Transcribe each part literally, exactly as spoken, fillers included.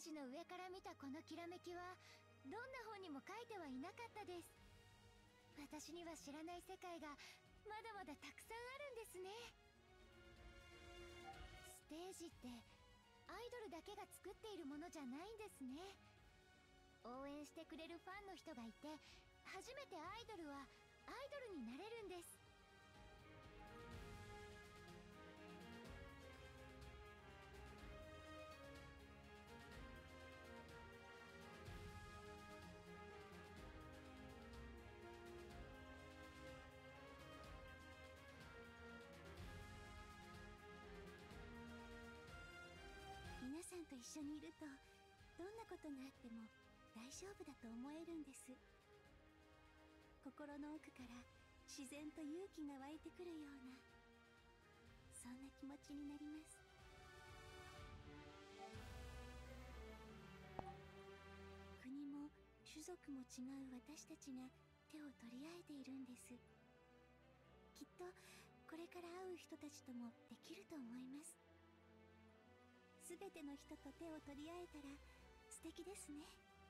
ジの上から見たこのきらめきはどんな本にも書いてはいなかったです。私には知らない世界がまだまだたくさんあるんですね。ステージってアイドルだけが作っているものじゃないんですね。応援してくれるファンの人がいて、初めてアイドルはアイドルになれるんです。 皆さんと一緒にいるとどんなことがあっても大丈夫だと思えるんです。心の奥から自然と勇気が湧いてくるような、そんな気持ちになります。国も種族も違う私たちが手を取り合えているんです。きっとこれから会う人たちともできると思います。すべての人と手を取り合えたら素敵ですね。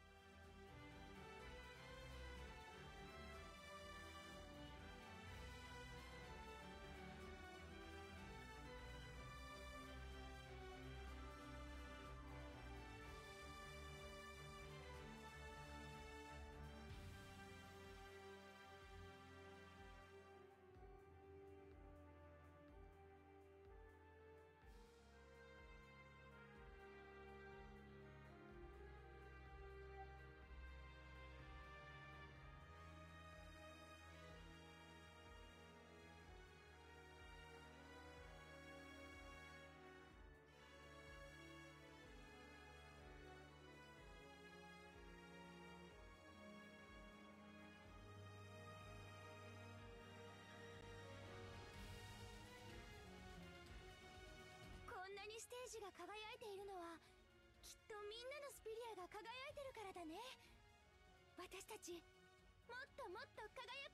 こんなにステージが輝いているのはきっとみんなのスピリアが輝いてるからだね。私たちもっともっと輝こ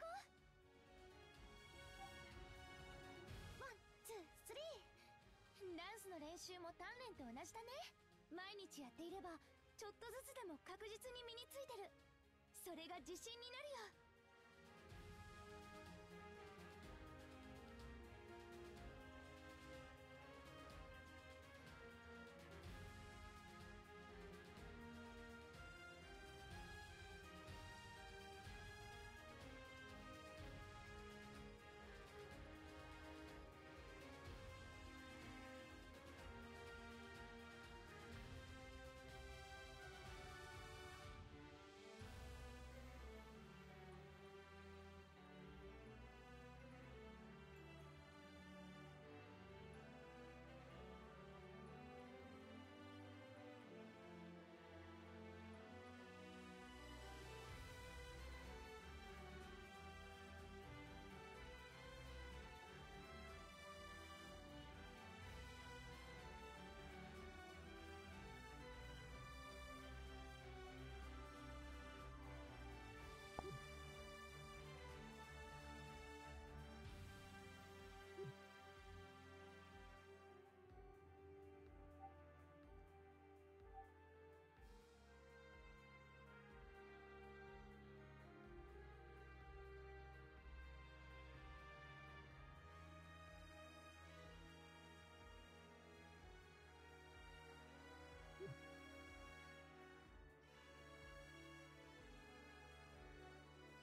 う。ワンツースリー。ダンスの練習も鍛錬と同じだね。毎日やっていればちょっとずつでも確実に身についてる。それが自信になるよ。